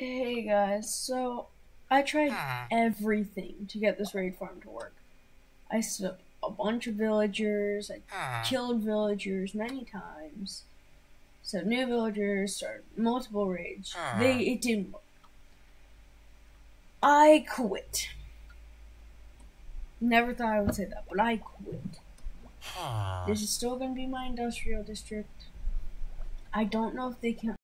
Hey guys, so I tried everything to get this raid farm to work. I set up a bunch of villagers, I killed villagers many times, set new villagers, started multiple raids. It didn't work. I quit. Never thought I would say that, but I quit. This is still gonna be my industrial district. I don't know if they can